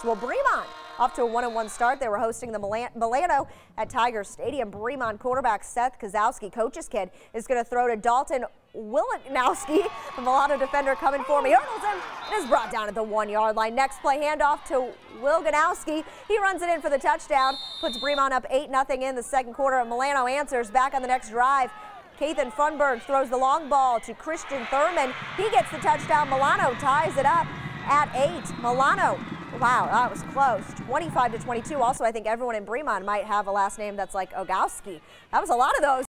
Hawks. Well, Bremont off to a 1-1 start. They were hosting the Milano at Tiger Stadium. Bremont quarterback Seth Kozowski, coach's kid, is going to throw to Dalton Wilanowski. The Milano defender coming for me. Hurdles him and is brought down at the 1-yard line. Next play, handoff to Wilanowski. He runs it in for the touchdown. Puts Bremont up 8-0 in the second quarter. Milano answers back on the next drive. Kathan Funberg throws the long ball to Christian Thurman. He gets the touchdown. Milano ties it up at 8. Milano, wow, that was close. 25-22. Also, I think everyone in Bremont might have a last name that's like Ogowski. That was a lot of those.